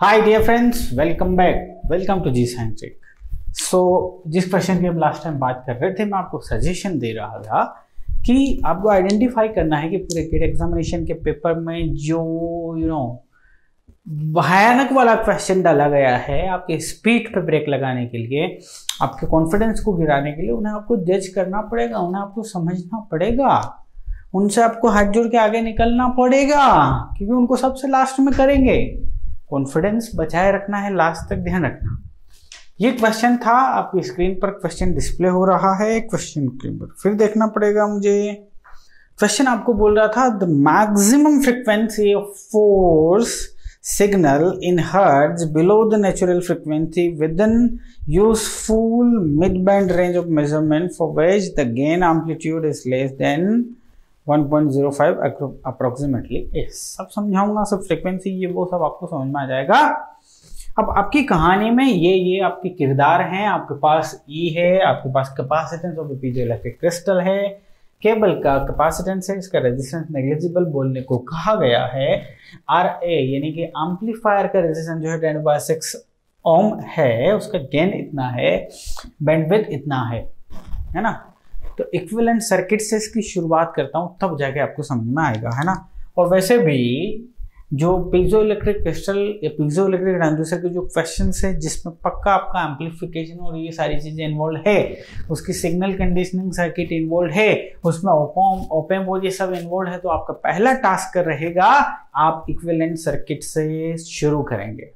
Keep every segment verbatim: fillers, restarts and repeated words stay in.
Hi dear friends, welcome back, welcome to G Scientic. So जिस question की हम last time बात कर रहे थे, मैं आपको सजेशन दे रहा था कि आपको आइडेंटिफाई करना है कि पूरे गेट एग्जामिनेशन के पेपर में जो यू नो भयानक वाला क्वेश्चन डाला गया है आपके स्पीड पे ब्रेक लगाने के लिए, आपके कॉन्फिडेंस को गिराने के लिए, उन्हें आपको जज करना पड़ेगा, उन्हें आपको समझना पड़ेगा, उनसे आपको हाथ जोड़ के आगे निकलना पड़ेगा, क्योंकि उनको सबसे लास्ट में करेंगे। कॉन्फिडेंस बचाए रखना है, लास्ट तक ध्यान रखना। ये क्वेश्चन था, आपकी स्क्रीन पर क्वेश्चन डिस्प्ले हो रहा है। क्वेश्चन के ऊपर फिर देखना पड़ेगा मुझे। क्वेश्चन आपको बोल रहा था the maximum frequency of force signal in hertz below the natural frequency within useful mid band range of measurement for which the gain amplitude is less than one point zero five approximately. सब समझाऊंगा, सब frequency ये वो सब आपको समझ में आ जाएगा। अब आपकी कहानी में ये ये आपके किरदार हैं, आपके पास ई है, आपके पास कैपेसिटेंस ऑफ पीजोइलेक्ट्रिक क्रिस्टल है, केबल का कैपेसिटेंस है, इसका रेजिस्टेंस नेग्लिजिबल बोलने को कहा गया है। आर ए यानी कि एम्पलीफायर का रेजिस्टेंस जो है टेन बाय सिक्स ओम है, उसका गेन इतना है, बैंडविड्थ इतना है, है ना। तो इक्विवेलेंट सर्किट से इसकी शुरुआत करता हूं, तब जाके आपको समझ में आएगा, है ना। और वैसे भी जो पीजोइलेक्ट्रिक क्रिस्टल या पीजोइलेक्ट्रिक ट्रांसड्यूसर के जो क्वेश्चंस है जिसमें पक्का आपका एम्पलीफिकेशन और ये सारी चीजें इन्वॉल्व है, उसकी सिग्नल कंडीशनिंग सर्किट इन्वॉल्व है, उसमें ओपम ओपम वो ये सब इन्वॉल्व है, तो आपका पहला टास्क रहेगा आप इक्विवेलेंट सर्किट से शुरू करेंगे।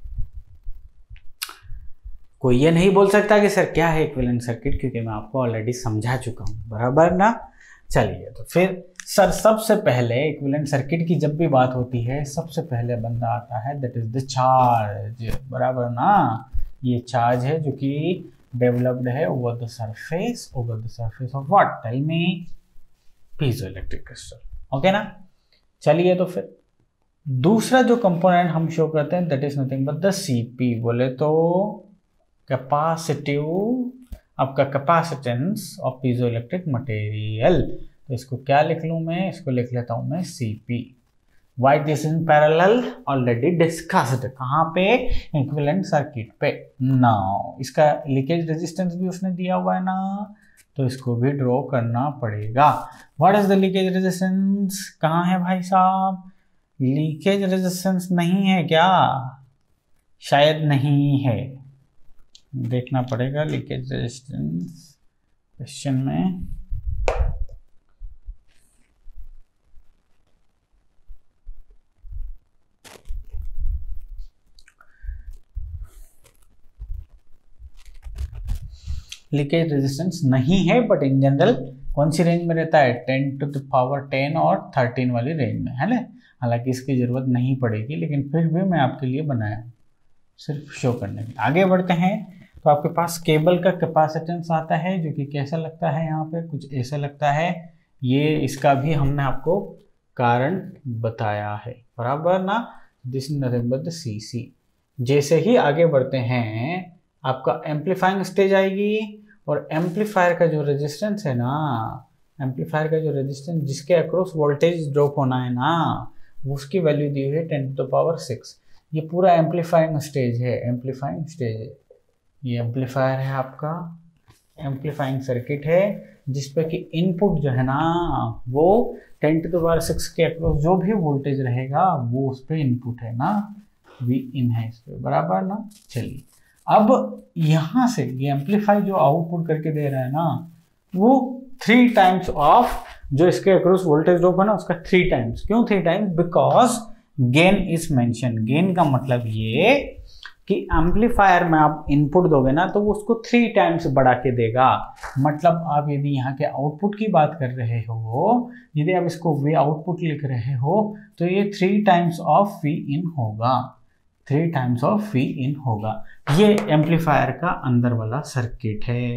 कोई ये नहीं बोल सकता कि सर क्या है इक्विवेलेंट सर्किट, क्योंकि मैं आपको ऑलरेडी समझा चुका हूं, बराबर ना। चलिए, तो फिर सर सबसे पहले इक्विवेलेंट सर्किट की जब भी बात होती है, सबसे पहले बंदा आता है, दैट इज द चार्ज, बराबर ना। ये चार्ज है जो कि डेवलप्ड है over the surface, over the surface of what, tell me, piezoelectric crystal, okay ना। चलिए, तो फिर दूसरा जो कंपोनेंट हम शो करते हैं that is nothing but the CP, बोले तो कैपेसिटिव, आपका कैपेसिटेंस ऑफ पीजोइलेक्ट्रिक मटेरियल। तो इसको क्या लिख लूं मैं, इसको लिख लेता हूं मैं CP. Why this in parallel, already discussed, कहां पे, इक्विवेलेंट सर्किट पे। नाउ इसका लीकेज रेजिस्टेंस भी उसने दिया हुआ है ना, तो इसको भी ड्रॉ करना पड़ेगा। What is the leakage resistance, कहां है भाई साहब, लीकेज रेजिस्टेंस नहीं है क्या, शायद नहीं है, देखना पड़ेगा लीकेज रेजिस्टेंस क्वेश्चन में। लीकेज रेजिस्टेंस नहीं है, बट इन जनरल कौन सी रेंज में रहता है, ten to the power ten और थर्टीन वाली रेंज में, है ना। हालांकि इसकी जरूरत नहीं पड़ेगी, लेकिन फिर भी मैं आपके लिए बनाया सिर्फ शो करने के लिए। आगे बढ़ते हैं, तो आपके पास केबल का कैपेसिटेंस आता है जो कि कैसा लगता है, यहाँ पे कुछ ऐसा लगता है। ये इसका भी हमने आपको कारण बताया है, बराबर ना। This is nothing but the CC. जैसे ही आगे बढ़ते हैं, आपका एम्पलीफाइंग स्टेज आएगी, और एम्पलीफायर का जो रेजिस्टेंस है ना, एम्पलीफायर का जो रेजिस्टेंस जिसके अक्रॉस वोल्टेज ड्रॉप होना है ना, उसकी वैल्यू दी हुई है ten to the power six. ये पूरा एम्पलीफाइंग स्टेज है, एम्पलीफाइंग स्टेज है। ये एम्पलीफायर है आपका, एम्पलीफाइंग सर्किट है, जिसपे कि इनपुट जो है ना वो ten to the power six के अक्रॉस जो भी वोल्टेज रहेगा वो उस पर इनपुट है ना, वी इन है इस पे, बराबर ना। चलिए, अब यहाँ से ये एम्पलीफाई जो आउटपुट करके दे रहा है ना, वो थ्री टाइम्स ऑफ जो इसके अक्रॉस वोल्टेज ड्रॉप है ना, उसका थ्री टाइम्स। क्यों three times, because gain is mention. Gain का मतलब ये कि एम्पलीफायर में आप इनपुट दोगे ना, तो वो उसको थ्री टाइम्स बढ़ा के देगा। मतलब आप यदि यहाँ के आउटपुट की बात कर रहे हो, यदि आप इसको वी आउटपुट लिख रहे हो, तो ये three times of V in होगा, three times of V in होगा। ये एम्पलीफायर का अंदर वाला सर्किट है,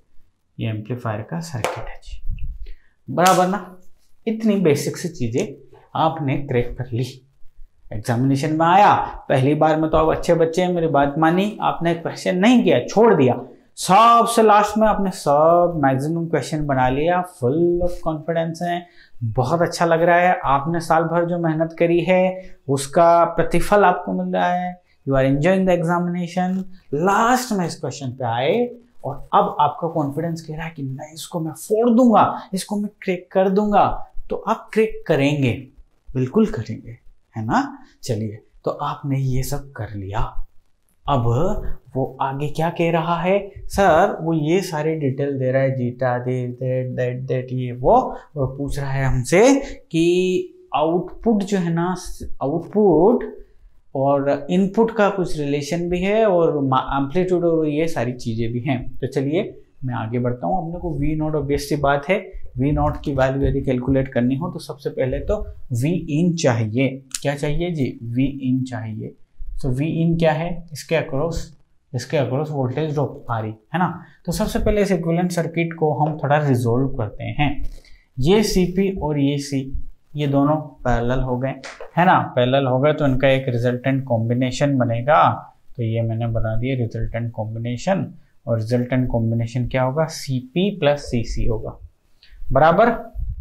ये एम्पलीफायर का सर्किट है जी, बराबर ना। इतनी बेसिक सी चीजें आपने क्रैक कर ली, एग्जामिनेशन में आया, पहली बार में तो आप अच्छे बच्चे हैं, मेरी बात मानी, आपने क्वेश्चन नहीं किया, छोड़ दिया, सबसे लास्ट में आपने सब मैक्सिमम क्वेश्चन बना लिया, फुल ऑफ कॉन्फिडेंस है, बहुत अच्छा लग रहा है। आपने साल भर जो मेहनत करी है उसका प्रतिफल आपको मिल रहा है, you are enjoying the examination. Last में इस क्वेश्चन पे आए और अब आपका कॉन्फिडेंस कह रहा है कि नहीं, इसको मैं फोड़ दूंगा, इसको मैं क्रैक कर दूंगा, तो आप क्रैक करेंगे, बिल्कुल करेंगे, है ना। चलिए, तो आपने ये सब कर लिया। अब वो आगे क्या कह रहा है, सर वो ये सारी डिटेल दे रहा है, जीटा दे दैट दैट दैट ये वो, और पूछ रहा है हमसे कि आउटपुट जो है ना, आउटपुट और इनपुट का कुछ रिलेशन भी है और एम्पलीट्यूड और ये सारी चीज़ें भी हैं। तो चलिए मैं आगे बढ़ता हूँ। अपने को वी नॉट, ऑब्वियस सी बात है, वी नॉट की वैल्यू यदि कैलकुलेट करनी हो तो सबसे पहले तो वी इन चाहिए। क्या चाहिए जी? वी इन चाहिए। तो वी इन क्या है? इसके अक्रॉस इसके अक्रॉस वोल्टेज ड्रॉप आ रही है ना। तो सबसे पहले इस इक्विवेलेंट सर्किट को हम थोड़ा रिजोल्व करते हैं। ये सी पी और ये सी, ये दोनों पैरेलल हो गए, है ना। पैरेलल हो गए तो इनका एक रिजल्टेंट कॉम्बिनेशन बनेगा। तो ये मैंने बना दिया रिजल्टेंट कॉम्बिनेशन, और रिजल्टेंट कॉम्बिनेशन क्या होगा? सी पी प्लस सी सी होगा, बराबर।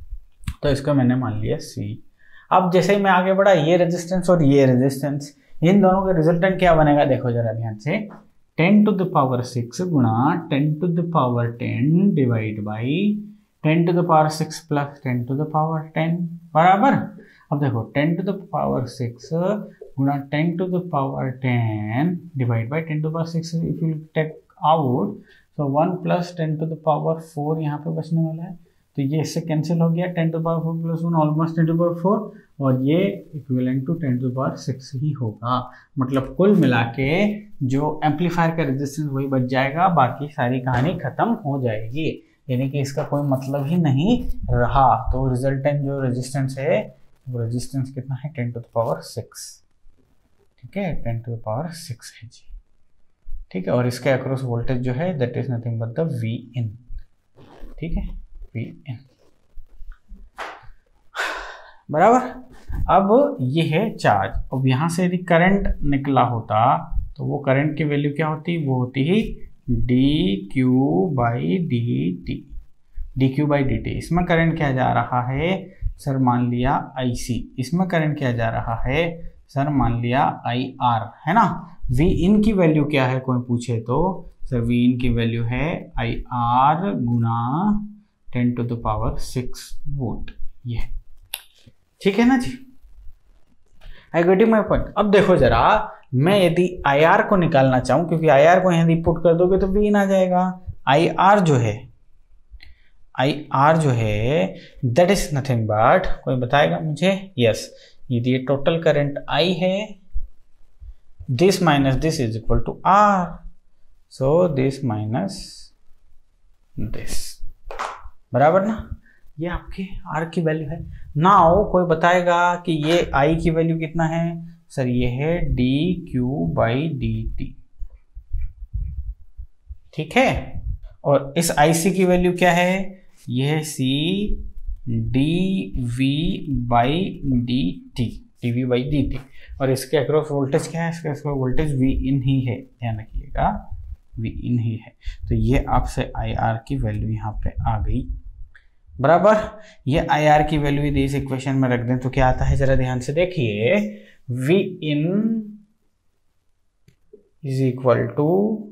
तो इसको मैंने मान लिया सी। अब जैसे ही मैं आगे बढ़ा, ये रेजिस्टेंस और ये रेजिस्टेंस, इन दोनों का रिजल्टेंट क्या बनेगा? देखो जरा ध्यान से, ten to the power six गुणा ten to the power ten divide by ten to the power six plus ten to the power ten, बराबर। अब देखो, ten to the power six गुणा ten to the power ten divide by ten to the power six, if you take out तो one plus ten to the power four यहाँ पे बचने वाला है। तो ये इससे कैंसिल हो गया, ten to power four plus one almost ten to power four, और ये equivalent to ten to power six ही होगा। मतलब कुल मिला के जो एम्पलीफायर का रेजिस्टेंस वही बच जाएगा, बाकी सारी कहानी खत्म हो जाएगी, यानी कि इसका कोई मतलब ही नहीं रहा। तो रिजल्टेंट जो रेजिस्टेंस है वो रेजिस्टेंस कितना है? Ten to the power six, ठीक है, ten to the power six है जी, ठीक है। और इसके अक्रॉस वोल्टेज जो है that is nothing but the V in, ठीक है, वी इन, बराबर। अब ये है चार्ज। अब यहाँ से यदि करंट निकला होता तो वो करंट की वैल्यू क्या होती? वो होती ही D Q by D T, D Q by D T. इसमें करंट क्या जा रहा है सर? मान लिया आई सी। इसमें करंट क्या जा रहा है सर? मान लिया आई आर, है ना। वी इन की वैल्यू क्या है कोई पूछे तो सर वी इन की वैल्यू है आई आर गुना ten to the power six volt, ये ठीक है ना जी। I get my point. अब देखो जरा, मैं यदि आई आर को निकालना चाहूं, क्योंकि आई आर को यदि पुट कर दोगे तो वी इन आ जाएगा। आई आर जो है आई आर जो है दैट इज नथिंग बट, कोई बताएगा मुझे? यस, यदि ये टोटल करंट आई है, this minus this is equal to R, so this minus this, बराबर ना। ये आपके R की वैल्यू है। नाउ कोई बताएगा कि ये I की वैल्यू कितना है सर? ये है D Q by D T, ठीक है। और इस आई सी की वैल्यू क्या है? ये है C D V by D T, D V by D T. और इसके अक्रॉस वोल्टेज क्या है? इसके अक्रॉस वोल्टेज वी इन ही है, ध्यान रखिएगा, वी इन ही है। तो ये आपसे आई आर की वैल्यू यहाँ पे आ गई, बराबर। ये आई आर की वैल्यू यदि इस इक्वेशन में रख दें तो क्या आता है? जरा ध्यान से देखिए, V in is equal to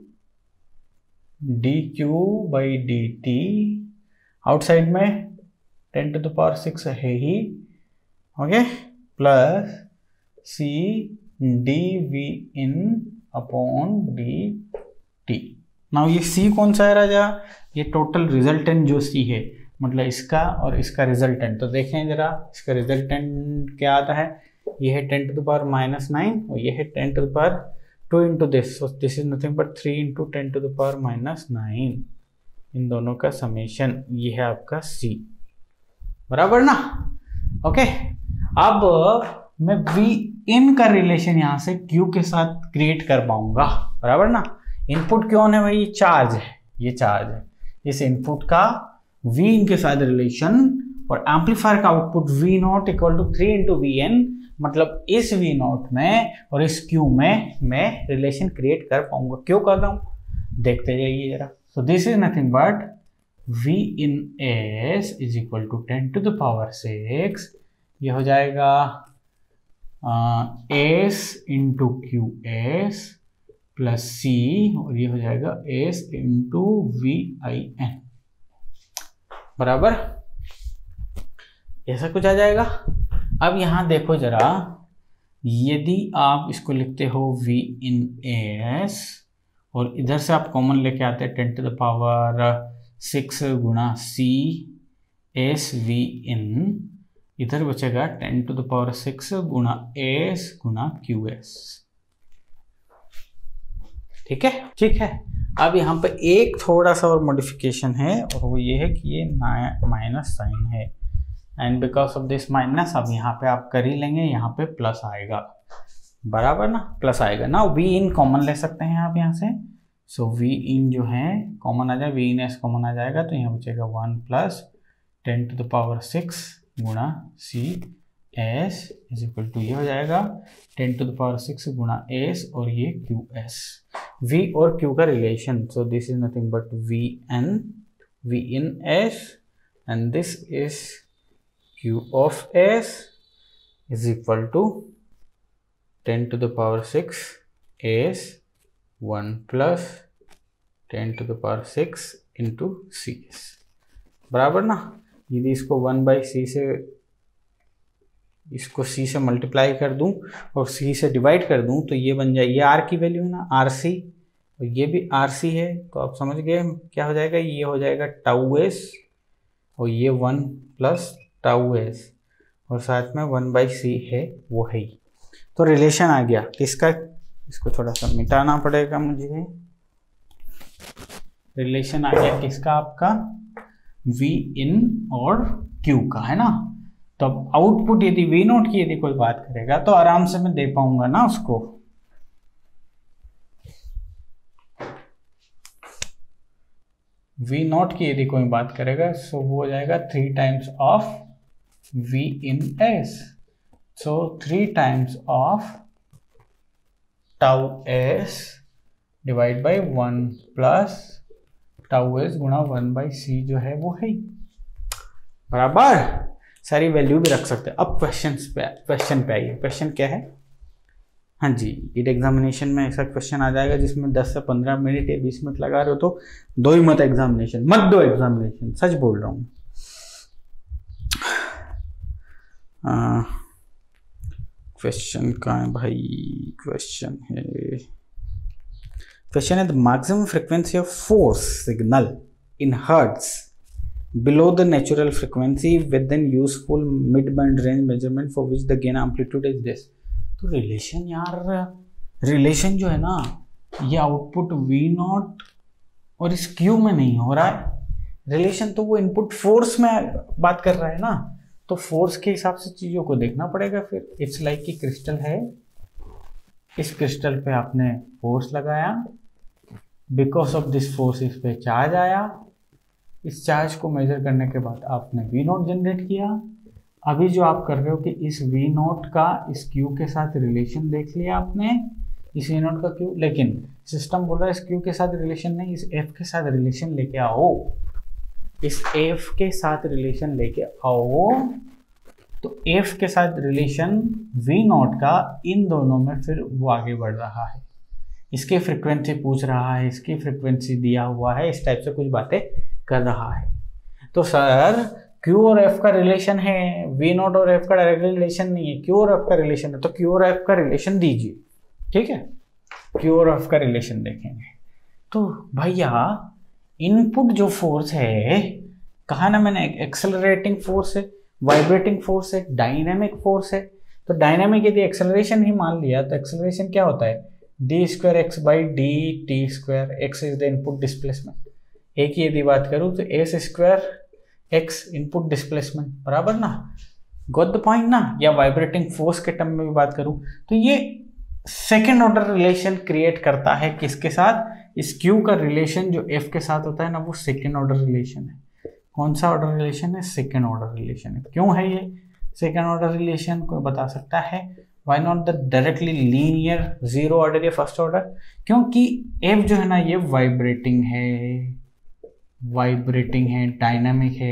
D Q by D T, outside में ten to the power six है ही, okay, plus C D V in upon D T. Now ये सी कौन सा है राजा? ये टोटल रिजल्टेंट जो सी है, मतलब इसका और इसका रिजल्टेंट। तो देखें जरा, इसका रिजल्टेंट क्या आता है? ये है ten to the power minus nine, और ये है ten to the power two into this, so this is nothing but three into ten to the power minus nine. इन दोनों का समेशन ये है आपका सी, बराबर ना। ओके, अब मैं वी इन का रिलेशन यहां से क्यू के साथ क्रिएट कर पाऊंगा, बराबर ना। इनपुट क्यों है भाई? चार्ज है, ये चार्ज है। इस इनपुट का वी इन के साथ रिलेशन और एम्पलीफायर का output V naught equal to three into V N, मतलब इस वी नॉट में और इस क्यू में मैं रिलेशन क्रिएट कर पाऊंगा। क्यों कर रहा हूं? देखते जाइए जरा। So this is nothing but V in S is equal to ten to the power six, ये हो जाएगा S into Q S plus C, और ये हो जाएगा S into V I N, बराबर ऐसा कुछ आ जाएगा। अब यहां देखो जरा, यदि आप इसको लिखते हो वी इन एस और इधर से आप कॉमन लेके आते हैं ten to the power six गुणा सी एस वी इन, इधर बचेगा ten to the power six गुणा एस गुणा क्यू एस। ठीक है, ठीक है। अब यहाँ पे एक थोड़ा सा और मॉडिफिकेशन है, और वो ये है कि ये माइनस साइन है, and because of this minus अब यहाँ पे आप कर ही लेंगे, यहाँ पे प्लस आएगा, बराबर ना, प्लस आएगा ना। वी इन कॉमन ले सकते हैं आप यहाँ से, सो वी इन जो है कॉमन आ जाए, वी इन एस कॉमन आ जाएगा, तो यहाँ बचेगा one plus ten to the power six गुणा C S is equal to, ये हो जाएगा ten to the power six गुणा एस और ये क्यू एस। वी और क्यू का relation, so this is nothing but V N V in S and this is Q of S is equal to ten to the power six S one plus ten to the power six into C S, बराबर ना। यदि इसको one by सी से, इसको c से multiply कर दूं और c से डिवाइड कर दूं, तो ये बन जाए, ये r की वैल्यू है ना, आर सी, और ये भी आर सी है, तो आप समझ गए क्या हो जाएगा, ये हो जाएगा टाउ एस और ये वन प्लस टाउ एस और साथ में वन बाई सी है, वो है ही। तो रिलेशन आ गया किसका, इसको थोड़ा सा मिटाना पड़ेगा मुझे, रिलेशन आ गया किसका, आपका V इन और Q का, है ना। तो अब आउटपुट यदि V नोट की यदि कोई बात करेगा तो आराम से मैं दे पाऊंगा ना उसको, V नोट की यदि कोई बात करेगा, सो वो हो जाएगा three times of V in S, so three times of tau S divide by one plus tau S गुणा वन बाई सी जो है वो है, बराबर। सारी वैल्यू भी रख सकते हैं। अब क्वेश्चन पे क्वेश्चन पे आइए, क्वेश्चन क्या है। हाँ जी, ईट एग्जामिनेशन में ऐसा क्वेश्चन आ जाएगा जिसमें दस से पंद्रह मिनट या बीस मिनट लगा रहे हो तो दो ही मत एग्जामिनेशन, मत दो एग्जामिनेशन, सच बोल रहा हूँ। क्वेश्चन कहाँ है भाई, क्वेश्चन है Question is the maximum frequency of force signal in hertz below the natural frequency within useful mid-band range measurement for which the gain amplitude is this। तो रिलेशन यार, रिलेशन जो है ना, ये आउटपुट V नॉट और इस Q में नहीं हो रहा है रिलेशन, तो वो इनपुट फोर्स में बात कर रहा है ना, तो फोर्स के हिसाब से चीजों को देखना पड़ेगा। फिर इट्स लाइक कि क्रिस्टल है, इस क्रिस्टल पे आपने फोर्स लगाया, बिकॉज ऑफ दिस फोर्स इस पे चार्ज आया, इस चार्ज को मेजर करने के बाद आपने वी नोट जनरेट किया। अभी जो आप कर रहे हो कि इस वी नोट का इस क्यू के साथ रिलेशन देख लिया आपने, इस वी नोट का क्यू, लेकिन सिस्टम बोल रहा है इस क्यू के साथ रिलेशन नहीं, इस एफ के साथ रिलेशन लेके आओ, इस एफ के साथ रिलेशन लेके आओ। तो एफ के साथ रिलेशन वी नोट का इन दोनों में फिर वो आगे बढ़ रहा है, इसकी फ्रीक्वेंसी पूछ रहा है, इसकी फ्रीक्वेंसी दिया हुआ है, इस टाइप से कुछ बातें कर रहा है। तो सर Q और F का रिलेशन है, V नोट और F का डायरेक्ट रिलेशन नहीं है, Q और F का रिलेशन है, तो Q और F का रिलेशन दीजिए, ठीक है। Q और F का रिलेशन देखेंगे। तो भैया इनपुट जो फोर्स है, कहा ना मैंने, एक्सेलरेटिंग फोर्स है, वाइब्रेटिंग फोर्स है, डायनेमिक फोर्स है। तो डायनेमिक यदि एक्सेलरेशन ही मान लिया तो एक्सेलरेशन क्या होता है, D square X by D T square, X is the input displacement. एक ही यदि बात करूं तो S square X input displacement, बराबर ना, गॉट द पॉइंट ना। या वाइब्रेटिंग फोर्स के टर्म में भी बात करूं तो ये सेकेंड ऑर्डर रिलेशन क्रिएट करता है किसके साथ, इस क्यू का रिलेशन जो एफ के साथ होता है ना, वो सेकेंड ऑर्डर रिलेशन है। कौन सा ऑर्डर रिलेशन है, सेकेंड ऑर्डर रिलेशन है। क्यों है ये सेकेंड ऑर्डर रिलेशन, कोई बता सकता है। Why not the directly linear zero order या फर्स्ट ऑर्डर, क्योंकि एफ जो है ना ये वाइब्रेटिंग है, वाइब्रेटिंग है, डायनामिक है।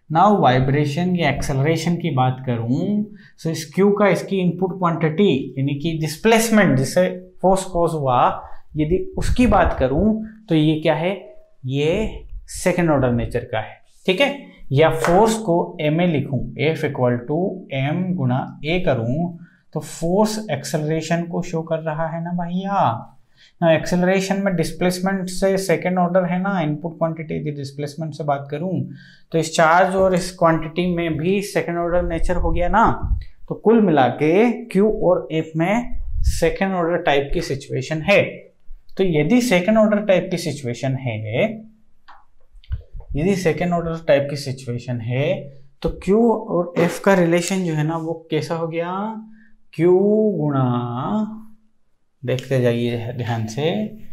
नाउ वाइब्रेशन या एक्सेलरेशन की बात करूं, सो इस क्यू का इसकी इनपुट क्वांटिटी यानी कि डिस्प्लेसमेंट जिससे फोर्स कॉज हुआ, यदि उसकी बात करूं तो ये क्या है, ये सेकेंड ऑर्डर नेचर का है, ठीक है। या फोर्स को एम ए लिखूं, एफ इक्वल टू एम गुना ए करूं, तो फोर्स एक्सेलरेशन को शो कर रहा है ना भैया। ना एक्सेलरेशन में डिस्प्लेसमेंट से सेकेंड ऑर्डर है ना, इनपुट क्वांटिटी यदि डिस्प्लेसमेंट से बात करूं तो इस चार्ज और इस क्वांटिटी में भी सेकेंड ऑर्डर नेचर हो गया ना। तो कुल मिला के क्यू और एफ में सेकेंड ऑर्डर टाइप की सिचुएशन है। तो यदि सेकेंड ऑर्डर टाइप की सिचुएशन है यदि सेकेंड ऑर्डर टाइप की सिचुएशन है तो Q और F का रिलेशन जो है ना वो कैसा हो गया, Q गुणा, देखते जाइए ध्यान से,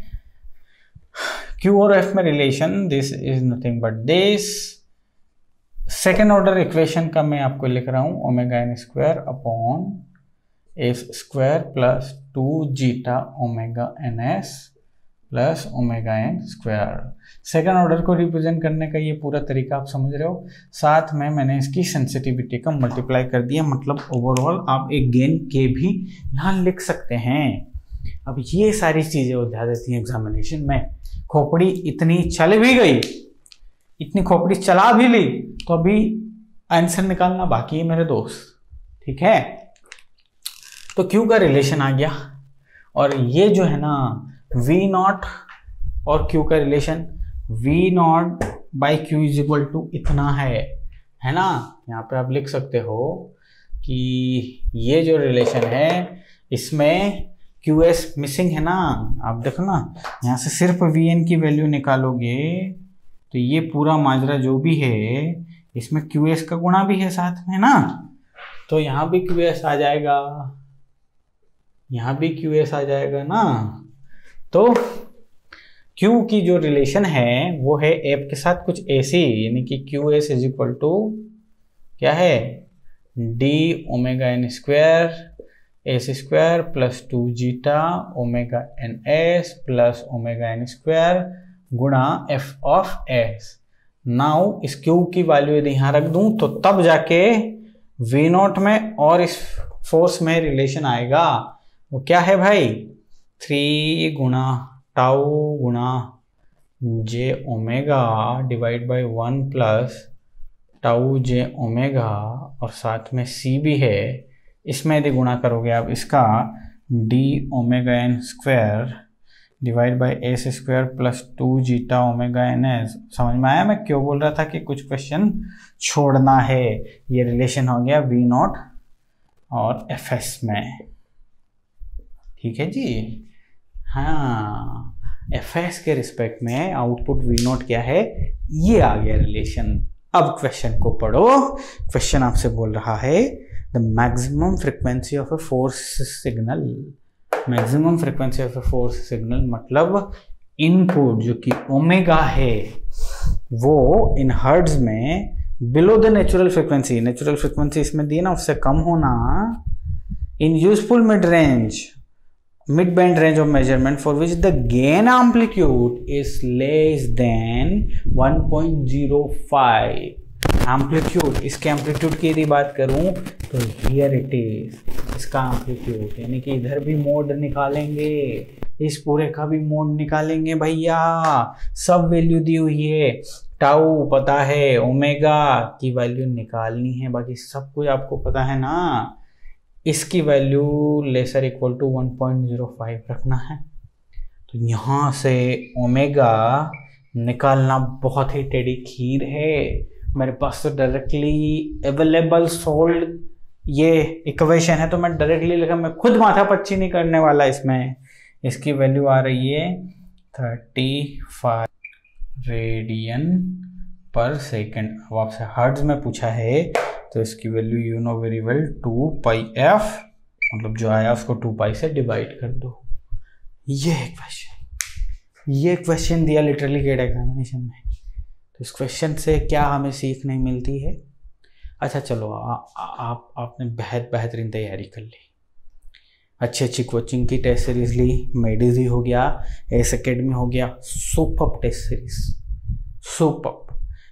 Q और F में relation this is nothing but this. Second order equation का मैं आपको लिख रहा हूं, omega N square upon F square plus two zeta omega N S plus omega N square. Second order को रिप्रेजेंट करने का ये पूरा तरीका आप समझ रहे हो। साथ में मैंने इसकी सेंसिटिविटी का मल्टीप्लाई कर दिया, मतलब ओवरऑल आप एक गेन के भी यहाँ लिख सकते हैं। अब ये सारी चीजें उलझा देती हैं एग्जामिनेशन में। खोपड़ी इतनी चल भी गई, इतनी खोपड़ी चला भी ली, तो अभी आंसर निकालना बाकी है मेरे दोस्त, ठीक है। तो क्यू का रिलेशन आ गया, और ये जो है ना V नॉट और Q का relation, V naught by Q is equal to इतना है है ना। यहाँ पे आप लिख सकते हो कि ये जो रिलेशन है इसमें क्यू एस मिसिंग है ना। आप देखो ना, यहाँ से सिर्फ वी एन की वैल्यू निकालोगे तो ये पूरा माजरा जो भी है इसमें क्यू एस का गुणा भी है साथ में ना, तो यहाँ भी क्यू एस आ जाएगा, यहाँ भी क्यू एस आ जाएगा ना। तो Q की जो रिलेशन है वो है F के साथ कुछ ऐसी, यानी कि Q S is equal to क्या है, D omega N square S square plus two zeta omega N S plus omega N square गुणा एफ ऑफ एस। नाउ इस Q की वैल्यू यदि यहाँ रख दूं तो तब जाके V नॉट में और इस फोर्स में रिलेशन आएगा। वो क्या है भाई, थ्री गुणा टाउ गुणा J omega divide by one plus tau J omega, और साथ में सी भी है। इसमें यदि गुणा करोगे आप इसका D omega N square divide by S square plus two zeta omega N S. समझ में आया मैं क्यों बोल रहा था कि कुछ क्वेश्चन छोड़ना है। ये रिलेशन हो गया वी नॉट और एफ एस में, ठीक है जी। हाँ, एफ एस के रिस्पेक्ट में आउटपुट वी नॉट क्या है, ये आ गया रिलेशन। अब क्वेश्चन को पढ़ो। क्वेश्चन आपसे बोल रहा है the maximum frequency of a force signal. Maximum frequency of a force signal मतलब इनपुट जो कि ओमेगा है वो इन हर्ट्ज में below the natural frequency, natural frequency इसमें दी ना उससे कम होना, in useful mid range mid band range of measurement for which the gain amplitude is less than one point zero five. Amplitude, इसके एम्पलीट्यूड की यदि बात करूं तो हियर इट इज, इसका एम्पलीट्यूड यानी कि इधर भी मोड निकालेंगे, इस पूरे का भी मोड निकालेंगे भैया। सब वैल्यू दी हुई है, टाउ पता है, ओमेगा की वैल्यू निकालनी है, बाकी सब कुछ आपको पता है ना। इसकी value lesser equal to one point zero five रखना है। तो यहाँ से ओमेगा निकालना बहुत ही टेढ़ी खीर है। मेरे पास तो डायरेक्टली अवेलेबल सोल्ड ये इक्वेशन है तो मैं डायरेक्टली लिखा, मैं खुद माथा पच्ची नहीं करने वाला इसमें। इसकी वैल्यू आ रही है thirty five radian per second. अब आपसे हर्ट्ज में पूछा है तो इसकी value you know very well two pi F, मतलब जो आया उसको टू पाई से डिवाइड कर दो। ये है क्वेश्चन, ये क्वेश्चन दिया लिटरली गेट एग्जामिनेशन में। तो इस क्वेश्चन से क्या हमें सीख नहीं मिलती है। अच्छा चलो आ, आ, आप आपने बेहद बेहतरीन तैयारी कर ली, अच्छी अच्छी कोचिंग की टेस्ट सीरीज ली, मेडिजी हो गया, एस एकेडमी हो गया, super test series super.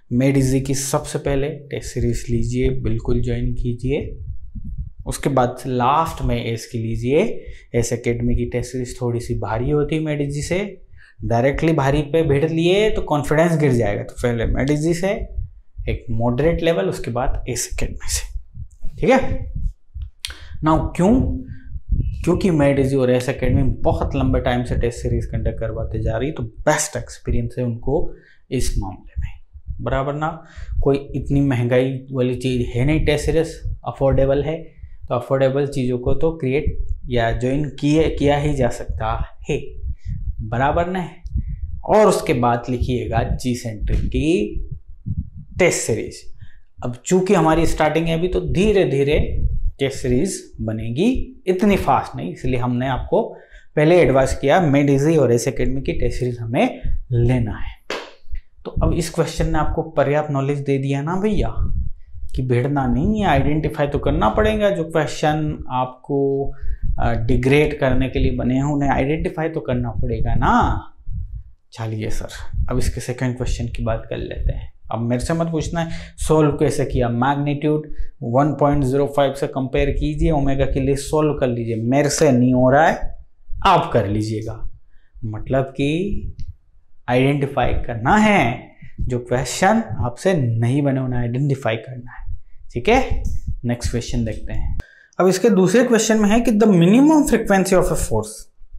Made Easy की सबसे पहले टेस्ट सीरीज लीजिए, बिल्कुल ज्वाइन कीजिए। उसके बाद लास्ट में एस की लीजिए। एस एकेडमी की टेस्ट सीरीज थोड़ी सी भारी होती है मेड इजी से, डायरेक्टली भारी पे भिड़ लिए तो कॉन्फिडेंस गिर जाएगा। तो पहले मेड इजी से एक मॉडरेट लेवल, उसके बाद एस एकेडमी से, ठीक है। नाउ क्यों? क्योंकि मेड इजी और एस एकेडमी बहुत लंबे टाइम से टेस्ट सीरीज कंडक्ट करवाते जा रही, तो बेस्ट एक्सपीरियंस है उनको इस मामले में, बराबर ना। कोई इतनी महंगाई वाली चीज़ है नहीं, टेस्ट सीरीज अफोर्डेबल है, तो अफोर्डेबल चीज़ों को तो क्रिएट या ज्वाइन किए किया ही जा सकता है, बराबर ना। और उसके बाद लिखिएगा जी सेंट्रिक की टेस्ट सीरीज। अब चूंकि हमारी स्टार्टिंग है अभी, तो धीरे धीरे टेस्ट सीरीज बनेगी, इतनी फास्ट नहीं, इसलिए हमने आपको पहले एडवाइस किया मेड इजी और एस एकेडमी की टेस्ट सीरीज हमें लेना है। तो अब इस क्वेश्चन ने आपको पर्याप्त नॉलेज दे दिया ना भैया, कि भिड़ना नहीं है, आइडेंटिफाई तो करना पड़ेगा। जो क्वेश्चन आपको डिग्रेड करने के लिए बने हैं उन्हें आइडेंटिफाई तो करना पड़ेगा ना। चलिए सर, अब इसके सेकंड क्वेश्चन की बात कर लेते हैं। अब मेरे से मत पूछना है सोल्व कैसे किया, magnitude one point zero five से कंपेयर कीजिए, ओमेगा के लिए सोल्व कर लीजिए। मेरे से नहीं हो रहा है, आप कर लीजिएगा। मतलब कि आइडेंटिफाई करना है, जो क्वेश्चन आपसे नहीं बने उन्हें आइडेंटिफाई करना है, ठीक है। नेक्स्ट क्वेश्चन देखते हैं। अब इसके दूसरे क्वेश्चन में है कि the minimum frequency of a force.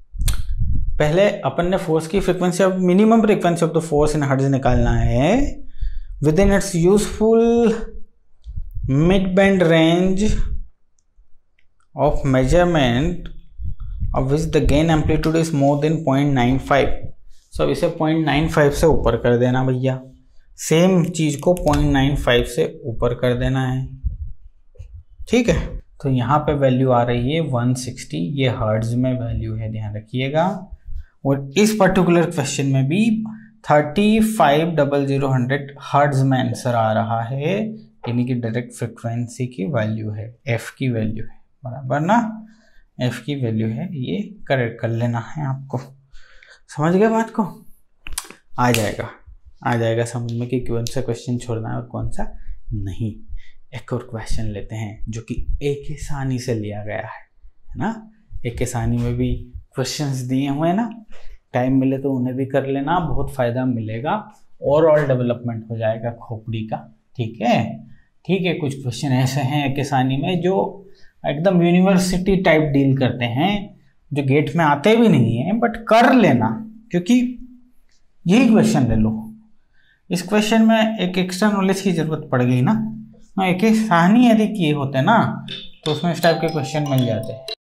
पहले अपन ने फोर्स की frequency of minimum frequency of the force in hertz निकालना है within its useful mid-band range of measurement of which the gain amplitude is more than zero point nine five. so इसे zero point nine five से ऊपर कर देना भैया, same चीज को zero point nine five से ऊपर कर देना है, ठीक है। तो यहाँ पे वैल्यू आ रही है one sixty, ये हर्ट्ज में वैल्यू है, ध्यान रखिएगा। और इस पर्टिकुलर क्वेश्चन में भी thirty five double zero hundred hertz में आंसर आ रहा है, यानी कि डायरेक्ट फ्रिक्वेंसी की वैल्यू है, एफ की वैल्यू है, बराबर ना। एफ की वैल्यू है, ये करेक्ट कर लेना है आपको। समझ गए बात को? आ जाएगा आ जाएगा समझ में कि कौन सा क्वेश्चन छोड़ना है और कौन सा नहीं। एक और क्वेश्चन लेते हैं जो कि एक ही सानी से लिया गया है, है ना। एक ही सानी में भी क्वेश्चंस दिए हुए हैं ना, टाइम मिले तो उन्हें भी कर लेना, बहुत फ़ायदा मिलेगा, ओवरऑल डेवलपमेंट हो जाएगा खोपड़ी का, ठीक है। ठीक है, कुछ क्वेश्चन ऐसे हैं किसानी में जो एकदम यूनिवर्सिटी टाइप डील करते हैं, जो गेट में आते भी नहीं हैं, बट कर लेना, क्योंकि यही क्वेश्चन ले लो। इस क्वेश्चन में एक एक्स्ट्रा नॉलेज की ज़रूरत पड़ गई ना, एक ही सानी यदि किए होते ना तो उसमें इस टाइप के क्वेश्चन मिल जाते हैं।